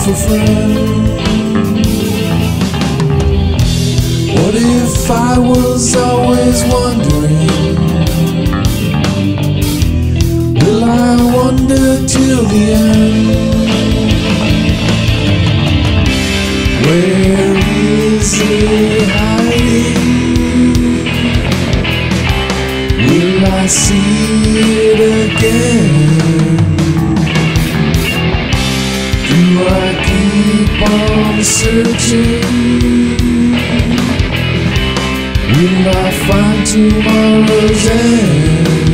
for friends? What if I was always wondering? Will I wonder till the end? Where is it hiding? Will I see it again? Do I keep on searching? Will I find tomorrow's end?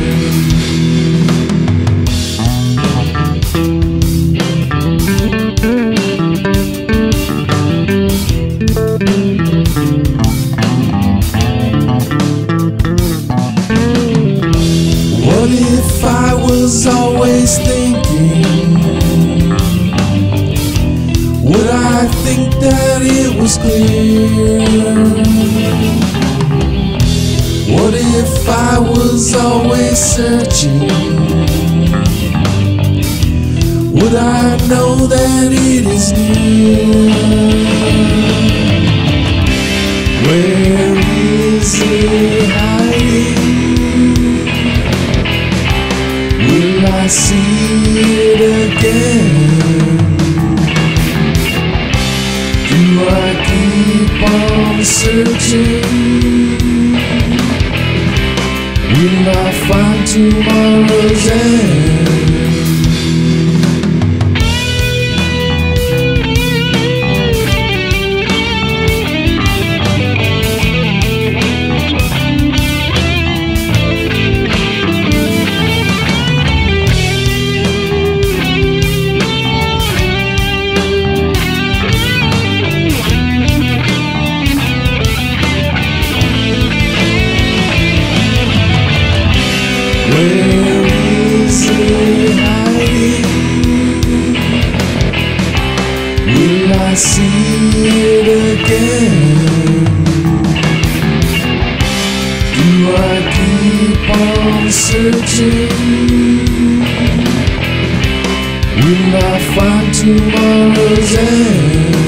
What if I was always thinking? Would I think that it was clear? What if I was always searching? Would I know that it is near? Where is it hiding? Will I see it again? Do I keep on searching? Will I find tomorrow's end? Where is it hiding? Will I see it again? Do I keep on searching? Will I find tomorrow's end?